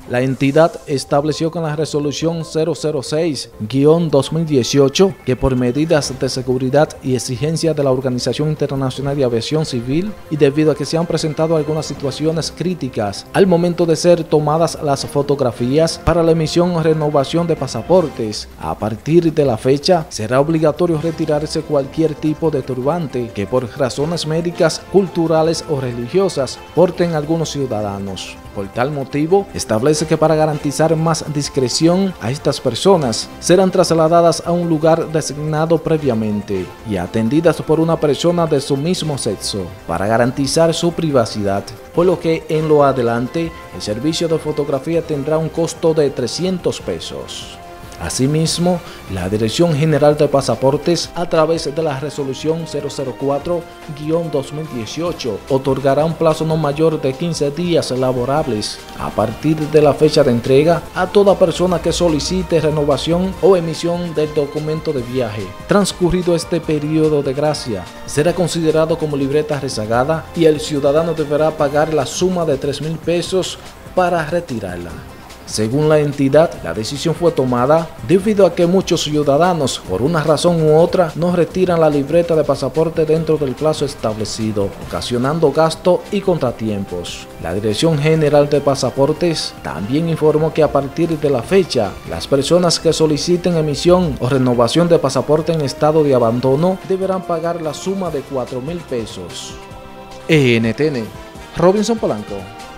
La entidad estableció con la resolución 006-2018 que por medidas de seguridad y exigencia de la Organización Internacional de Aviación Civil y debido a que se han presentado algunas situaciones críticas al momento de ser tomadas las fotografías para la emisión o renovación de pasaportes, a partir de la fecha será obligatorio retirarse cualquier tipo de turbante que por razones médicas, culturales o religiosas porten algunos ciudadanos. Por tal motivo, establece que para garantizar más discreción a estas personas, serán trasladadas a un lugar designado previamente y atendidas por una persona de su mismo sexo, para garantizar su privacidad, por lo que en lo adelante, el servicio de fotografía tendrá un costo de 300 pesos. Asimismo, la Dirección General de Pasaportes, a través de la resolución 004-2018, otorgará un plazo no mayor de 15 días laborables a partir de la fecha de entrega a toda persona que solicite renovación o emisión del documento de viaje. Transcurrido este periodo de gracia, será considerado como libreta rezagada y el ciudadano deberá pagar la suma de 3.000 pesos para retirarla. Según la entidad, la decisión fue tomada debido a que muchos ciudadanos, por una razón u otra, no retiran la libreta de pasaporte dentro del plazo establecido, ocasionando gasto y contratiempos. La Dirección General de Pasaportes también informó que a partir de la fecha, las personas que soliciten emisión o renovación de pasaporte en estado de abandono deberán pagar la suma de 4.000 pesos. NTN, Robinson Polanco.